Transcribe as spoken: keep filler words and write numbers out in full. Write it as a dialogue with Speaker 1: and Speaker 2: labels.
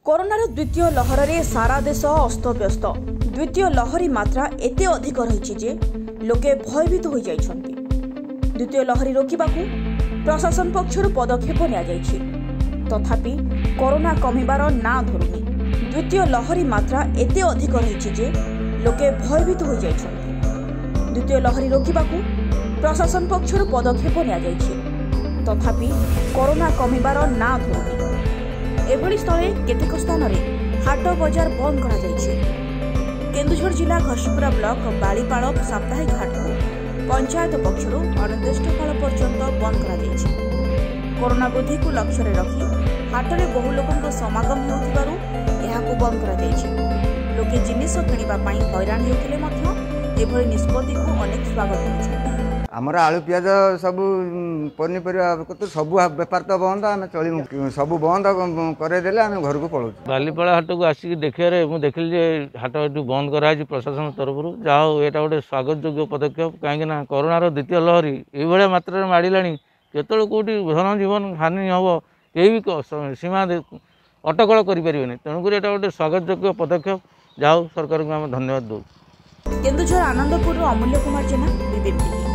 Speaker 1: कोरोनार द्वितीय लहर में सारा देश अस्तव्यस्त। द्वितीय लहरी मात्रा एते अधिक रही जे लोके भयभीत हो जाइछन्ति। द्वितीय लहरी रोकवा प्रशासन पक्षर पदक्षेप नि तथापि कोरोना कमिबार ना धरुनी। द्वितीय लहरी मात्रा एते अधिक रही जे लोके भयभीत हो जाइछन्ति। द्वितीय लहरी रोकवा प्रशासन पक्षर पदक्षेप नि तथापि कोरोना कमिबार ना धरुनी। एभली स्थले केतेक स्थान में हाट बजार बंद करा जायछि। केन्दुझर जिला घषपुरा ब्लॉक बालीपाल साप्ताहिक हाट को पंचायत पक्षर अनिर्दिष्ट काल पर्यंत बंद करा जायछि। कोरोना वृद्धि को लक्ष्य रखी हाट में बहु लोकों समागम होतिबारु एहाकु बंद करा जायछि। लोके जिनिस किनिबा पई हैरान हेउथिले मध्य एभली निष्पत्ति को अनेक स्वागत करछन्ति।
Speaker 2: आमर आलू पियाज सब पनीपरिया तो सब बेपार तो बंद आम चलू सब बंद करदेले आम घर को पलू।
Speaker 3: बालीपाड़ा हाट को आसिक देखिए मुझे देखिली जे हाट ये बंद कराई प्रशासन तरफ जहाँ यहाँ गोटे स्वागत योग्य पदक्षेप कहीं कोरोनार द्वितीय लहरी ये मात्रा माड़ा केतल कौटी धन जीवन हानि हम कहीं भी सीमा अटकल करें तेणुक यहाँ गोटे स्वागत योग्य पदक्षेप जहाँ सरकार को आम धन्यवाद दो।
Speaker 1: केन्दुझर आनंदपुर अमूल्य कुमार जेना।